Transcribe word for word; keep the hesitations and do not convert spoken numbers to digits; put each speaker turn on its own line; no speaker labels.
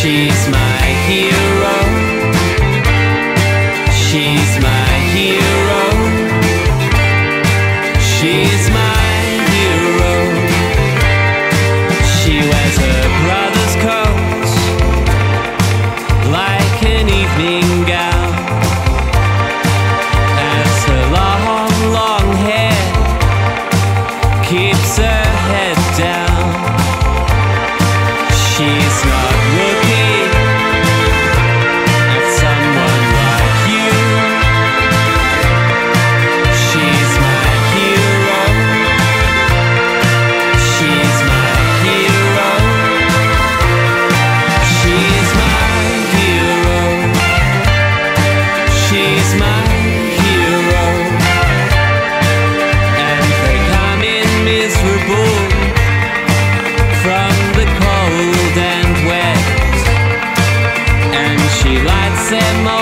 She's my hero. She's my hero. She's my hero. She wears her brother's coat like an evening gown, as her long, long hair keeps her head down. She's not looking at someone like you. She's my hero. She's my hero. She's my hero. She's my hero. And they come in miserable from the cold and wet, and she lights them